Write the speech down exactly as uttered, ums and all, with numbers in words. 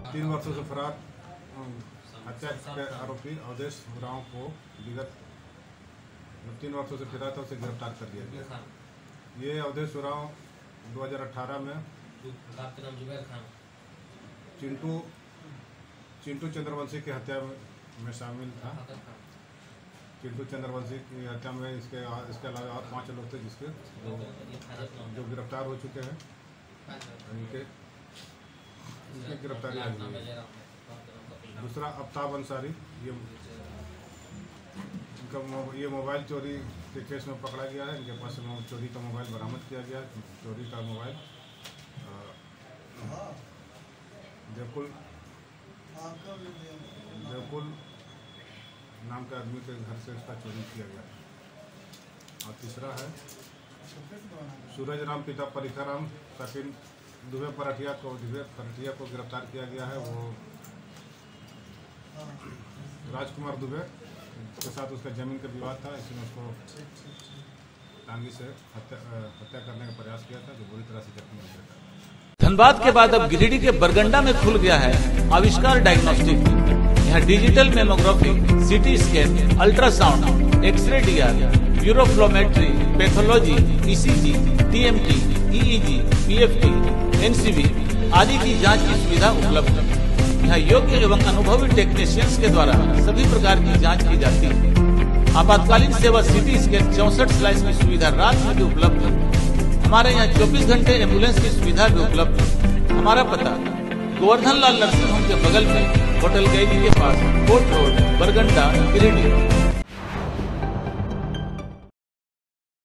तीन वर्षों से फरार हत्या के आरोपी अवधेश उरांव को विगत तीन वर्षों से फिरा था, उसे गिरफ्तार कर लिया गया। ये अवधेश उरांव दो हज़ार अठारह में चिंटू चिंटू चंद्रवंशी की हत्या में शामिल था। चिंटू चंद्रवंशी की हत्या में इसके इसके अलावा और पांच लोग थे जिसके जो, जो गिरफ्तार हो चुके हैं। इनके इनकी गिरफ्तारी हुई है। दूसरा अफ्ताब अंसारी, ये इनका ये मोबाइल चोरी के केस में पकड़ा गया है। इनके पास से चोरी का मोबाइल बरामद किया गया। चोरी का मोबाइल देवकुल देवकुल नाम के आदमी के घर से इसका चोरी किया गया। और तीसरा है सूरज राम पिता परिखाराम सचिन दुबे पराठिया को दुबे पराठिया को गिरफ्तार किया गया है। वो राजकुमार दुबे के साथ उसका जमीन का विवाद था, इसमें उसको टांगी से हत्या हत्या करने का प्रयास किया था, जो बुरी तरह से जख्मी हो गया था। धनबाद के बाद अब गिरिडीह के बरगंडा में खुल गया है आविष्कार डायग्नोस्टिक। यहाँ digital mammography, CT scan, ultrasound, x-ray DR, uroflowmetry, pathology, ECG, TMT, EEG, PFT, NCB आदि की जांच की सुविधा उपलब्ध है। यहाँ योग्य एवं अनुभवी टेक्नीशियंस के द्वारा सभी प्रकार की जांच की जाती है। आपातकालीन सेवा सीटी स्कैन चौसठ स्लाइस की सुविधा रात में भी उपलब्ध है। हमारे यहाँ चौबीस घंटे एम्बुलेंस की सुविधा भी उपलब्ध है। हमारा पता गोवर्धन लाल नर्सिंग होम के बगल में होटल गैली के पास कोर्ट रोड, बरगंडा, गिरिडीह।